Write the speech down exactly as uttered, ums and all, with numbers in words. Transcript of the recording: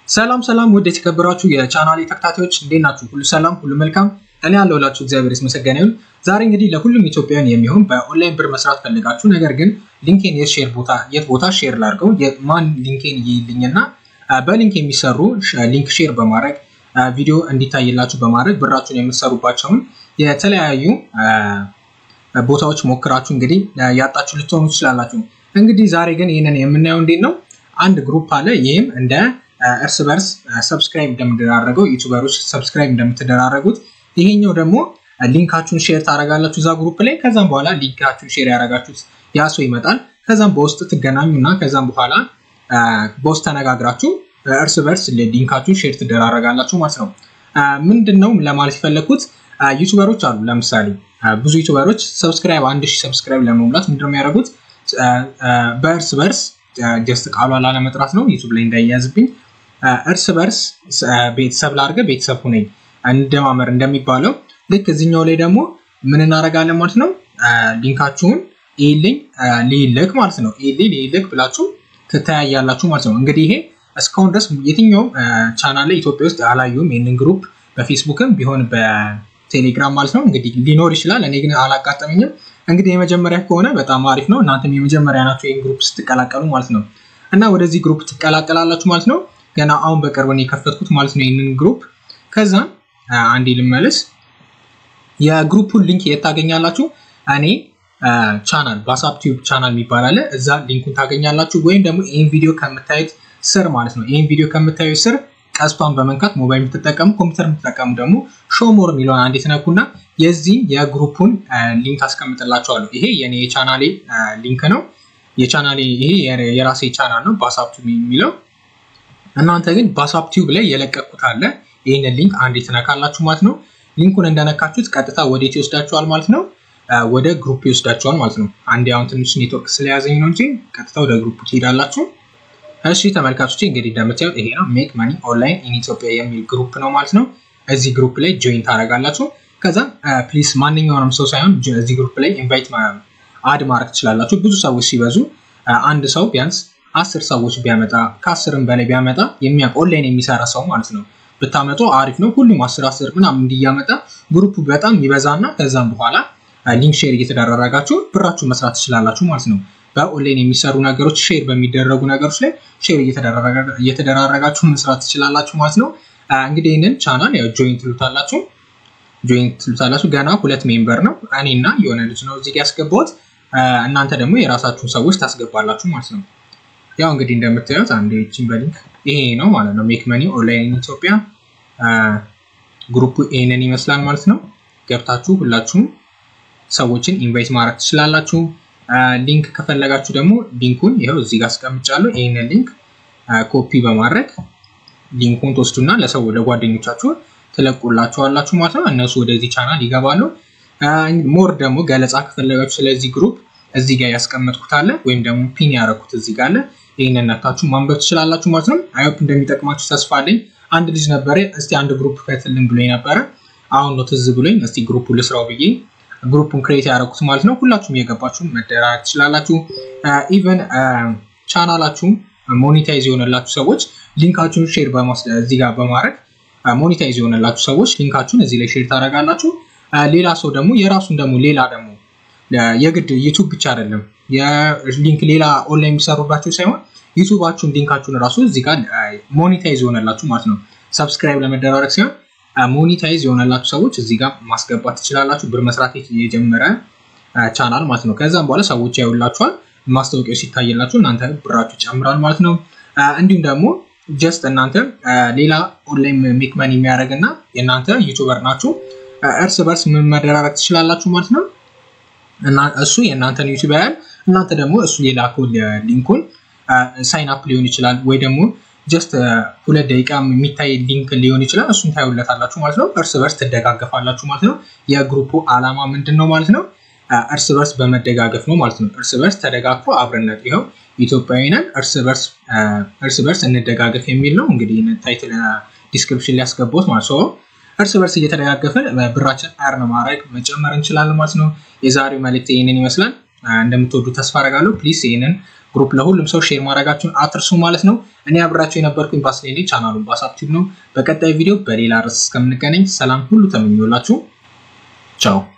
ሰላም ሰላም ወደ ተከበራችሁ የቻናሌ ተከታታዮች እንዴት ናችሁ? ሁሉ ሰላም ሁሉ መልካም እኔ ያለሁላችሁ እግዚአብሔር ይመስገን ይሁን። ዛሬ እንግዲህ ለሁሉም ኢትዮጵያውያን የሚሆን በኦንላይን ብር መስራት ፈልጋችሁ ነገር ግን ሊንኬን የሼር ቦታ የት ቦታ ሼር ላድርገው የማን ሊንኬን ይልኝና በሊንክ የሚሰሩ ሊንክ ሼር በማድረግ ቪዲዮ እንዲታይላችሁ በማድረግ ብራችሁን የምትሰሩባቸውን የተለያዩ ቦታዎች ሞክራችሁ እንግዲህ ያጣችሁ ልትሆኑ ትችላላችሁ። እንግዲህ ዛሬ ግን ይሄንን የምናየው እንዴት ነው አንድ ግሩፕ አለ ይሄም እንደ እርስ በርስ ሰብስክራይብ እንደምትደራረገው ዩቲዩበሮች ሰብስክራይብ እንደምትደራረጉት ይሄኛው ደግሞ ሊንካችሁን ሼር ታረጋላችሁ ዛ ግሩፕ ላይ ከዛም በኋላ ሊንካችሁን ሼር ያረጋችሁት ያሰው ይመጣል ከዛም በውስጥ ትገናኙና ከዛም በኋላ በውስጥ ተነጋግራችሁ እርስ በርስ ሊንካችሁን ሼር ትደራረጋላችሁ ማለት ነው። ምንድነው ለማለት ይፈልኩት ዩቲዩበሮች አሉ ለምሳሌ ብዙ ዩቲዩበሮች ሰብስክራይብ አንድ ሺህ ሰብስክራይብ ለመሙላት ምንድነው የሚያደርጉት በእርስ በርስ ጀስት ቃሉ አላለ መጥራት ነው ዩቲዩብ ላይ እንዳይያዝብኝ እርስ በርስ ቤተሰብ ላርገ ቤተሰብ ሆነኝ እንደማመር እንደሚባለው ልክ እዚህኛው ላይ ደግሞ ምን እናረጋለን ማለት ነው ሊንካችሁን ኢሊንክ ሊልክ ማለት ነው ኢሊ ሊልክ ብላችሁ ተታያያላችሁ ማለት ነው። እንግዲህ ይሄ እስካሁን ድረስ የትኛው ቻናል ላይ ኢትዮጵያ ውስጥ አላዩም ይሄንን ግሩፕ በፌስቡክም ቢሆን በቴሌግራም ማለት ነው እንግዲህ ሊኖር ይችላል እኔ ግን አላጋጠመኝም። እንግዲህ የመጀመሪያ ከሆነ በጣም አሪፍ ነው እናንተም የመጀመሪያ ናችሁ ይሄን ግሩፕ ስትቀላቀሉ ማለት ነው እና ወደዚህ ግሩፕ ትቀላቀላላችሁ ማለት ነው። ገና አሁን በቅርብ ነው የከፈትኩት ማለት ነው ይሄንን ግሩፕ ከዛ አንዴ ልመለስ የግሩፑን ሊንክ የታገኛላችሁ እኔ ቻናል ባሳፕ ቲዩብ ቻናል የሚባል አለ እዛ ሊንኩን ታገኛላችሁ ወይም ደግሞ ይሄን ቪዲዮ ከምታዩት ስር ማለት ነው ይሄን ቪዲዮ ከምታዩት ስር ቀስቷን በመንካት ሞባይል የምትጠቀሙ ኮምፒውተር የምትጠቀሙ ደግሞ ሾው ሞር የሚለውን አንዴ ተነኩና የዚህ የግሩፑን ሊንክ አስቀምጥላችኋለሁ። ይሄ የኔ የቻናሌ ሊንክ ነው የቻናሌ ይሄ የራሴ ቻናል ነው ባሳፕ ቲዩብ የሚለው እናንተ ግን ባሳፕ ቲዩብ ላይ የለቀቁት አለ ይሄን ሊንክ አንዴ ተነካላችሁ ማለት ነው። ሊንኩን እንደነካችሁት ቀጥታ ወዴት ይወስዳችኋል ማለት ነው ወደ ግሩፕ ይወስዳችኋል ማለት ነው። አንዴ አሁን ትንሽ ኔትወርክ ስለያዘኝ ነው እንጂ ቀጥታ ወደ ግሩፕ ትሄዳላችሁ። እሺ ተመልካቾች እንግዲህ እንደምታዩት ይሄ ነው ሜክ ማኒ ኦንላይን ኢን ኢትዮጵያ የሚል ግሩፕ ነው ማለት ነው። እዚህ ግሩፕ ላይ ጆይን ታረጋላችሁ ከዛ ፕሊዝ ማንኛውንም ሰው ሳይሆን እዚህ ግሩፕ ላይ ኢንቫይት አድ ማድረግ ትችላላችሁ። ብዙ ሰዎች ሲበዙ አንድ ሰው ቢያንስ አስር ሰዎች ቢያመጣ ከአስርም በላይ ቢያመጣ የሚያውቅ ኦንላይን የሚሰራ ሰው ማለት ነው ብታመጡ አሪፍ ነው። ሁሉም አስር አስር ምናምን እንዲያመጣ ግሩፑ በጣም ይበዛና ከዛም በኋላ ሊንክ ሼር እየተደራረጋችሁ ብራችሁ መስራት ትችላላችሁ ማለት ነው። በኦንላይን የሚሰሩ ነገሮች ሼር በሚደረጉ ነገሮች ላይ ሼር እየተደራረጋ እየተደራረጋችሁ መስራት ትችላላችሁ ማለት ነው። እንግዲህ ይሄንን ቻናል ያው ጆይን ትሉታላችሁ ጆይን ትሉታላችሁ ገና ሁለት ሜምበር ነው እኔና የሆነ ልጅ ነው እዚህ ያስገባሁት እናንተ ደግሞ የራሳችሁን ሰዎች ታስገባላችሁ ማለት ነው። ያው እንግዲህ እንደምታዩት አንዴ እቺን በሊንክ ይሄ ነው ማለት ነው ሜክ ማኒ ኦንላይን ኢትዮጵያ ግሩፑ ይሄንን ይመስላል ማለት ነው። ገብታችሁ ሁላችሁም ሰዎችን ኢንቫይት ማድረግ ትችላላችሁ። ሊንክ ከፈለጋችሁ ደግሞ ሊንኩን ይሄው እዚህ ጋር አስቀምጫለሁ ይሄንን ሊንክ ኮፒ በማድረግ ሊንኩን ተወስዱና ለሰው ለጓደኞቻችሁ ትለቁላችኋላችሁ ማለት ነው። እነሱ ወደዚህ ቻናል ይገባሉ። ሞር ደግሞ ገለጻ ከፈለጋችሁ ስለዚህ ግሩፕ እዚህ ጋር ያስቀመጥኩት አለ ወይም ደግሞ ፒን ያረኩት እዚህ ጋር አለ ይሄንን ነካችሁ ማንበብ ትችላላችሁ ማለት ነው። አይሆፕ እንደሚጠቅማችሁ ተስፋ አለኝ። አንድ ልጅ ነበር እስቲ አንድ ግሩፕ ፈትልን ብሎኝ ነበር አሁን ነው ትዝ ብሎኝ እስቲ ግሩፑ ልስራው ብዬ ግሩፑን ክሬት ያረኩት ማለት ነው። ሁላችሁም የገባችሁ መደራረግ ትችላላችሁ። ኢቭን ቻናላችሁን ሞኔታይዝ ይሆነላችሁ ሰዎች ሊንካችሁን ሼር በማስለ እዚህ ጋር በማድረግ ሞኔታይዝ ይሆነላችሁ ሰዎች ሊንካችሁን እዚህ ላይ ሼር ታረጋላችሁ። ሌላ ሰው ደግሞ የራሱን ደግሞ ሌላ ደግሞ የግድ ዩቲዩብ ብቻ አይደለም የሊንክ ሌላ ኦንላይን የሚሰሩባችሁ ሳይሆን ዩቲዩባችሁን ሊንካችሁን ራሱ እዚህ ጋር ሞኔታይዝ ይሆነላችሁ ማለት ነው። ሰብስክራይብ ለመደራረግ ሲሆን ሞኔታይዝ ይሆነላችሁ ሰዎች እዚህ ጋር ማስገባት ትችላላችሁ ብር መስራት የጀመረ ቻናል ማለት ነው። ከዛም በኋላ ሰዎች ያዩላችኋል ማስታወቂያው ሲታየላችሁ እናንተ ብራችሁ ጨምራል ማለት ነው። እንዲሁም ደግሞ ጀስት እናንተ ሌላ ኦንላይን ሜክ ማኒ የሚያደርግና የናንተ ዩቲዩበር ናችሁ እርስ በርስ ምን መደራረግ ትችላላችሁ ማለት ነው። እና እሱ የናንተን ዩቲዩበር እናንተ ደግሞ እሱ ሌላ ኮድ ሊንኩን ሳይን አፕ ሊሆን ይችላል ወይ ደግሞ ጀስት ሁለት ደቂቃ የሚታይ ሊንክ ሊሆን ይችላል እሱን ታዩለታላችሁ ማለት ነው። እርስ በርስ ተደጋገፋላችሁ ማለት ነው። የግሩፑ አላማ ምንድነው ማለት ነው እርስ በርስ በመደጋገፍ ነው ማለት ነው። እርስ በርስ ተደጋግፎ አብረነት ይሄው ኢትዮጵያዊነን እርስ በርስ እርስ በርስ እንደጋገፍ የሚል ነው። እንግዲህ ታይትል ዲስክሪፕሽን ላይ ያስገባሁት ማለት ነው። እርስ በርስ እየተደጋገፈን ብራችን አርን ማድረግ መጨመር እንችላለን ማለት ነው። የዛሬው መልእክት ይሄንን ይመስላል እንደምትወዱ ተስፋ አደርጋለሁ። ፕሊዝ ይሄንን ግሩፕ ለሁሉም ሰው ሼር ማድረጋችሁን አትርሱ ማለት ነው። እኔ አብራችሁ የነበርኩኝ ባስሌኒ ቻናሉን ባሳብቲቭ ነው። በቀጣይ ቪዲዮ በሌላ ርዕስ እስከምንገናኝ ሰላም ሁሉ ተመኘሁላችሁ። ቻው።